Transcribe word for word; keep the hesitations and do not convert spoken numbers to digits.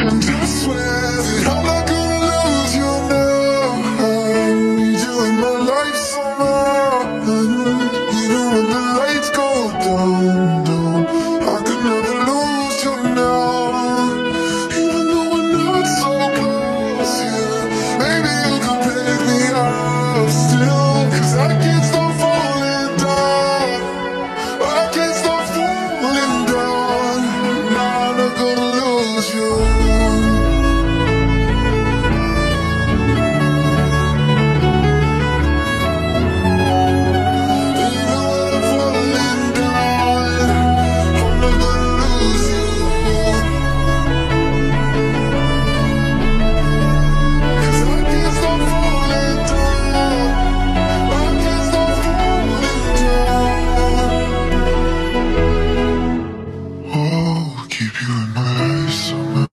And I swear that I'm not gonna lose you now. I need you in my life somehow. Even when the lights go down, down, I could never lose you now. Even though we're not so close, yeah. Maybe you could pick me up still, 'cause I can't stop falling down. I can't stop falling down. Now I'm not gonna lose you.